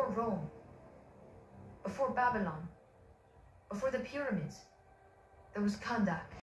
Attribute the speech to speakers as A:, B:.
A: before Rome, before Babylon, before the pyramids, there was Kandak.